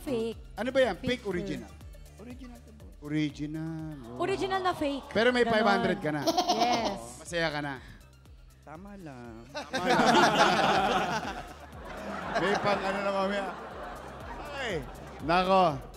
Fake. Ano ba yan? Fake original? Original. Original. Oh. Original na fake. Pero may Ganon. 500 ka na. Yes. Masaya ka na. Tama lang. May pang ano na mamaya. Okay. Nako.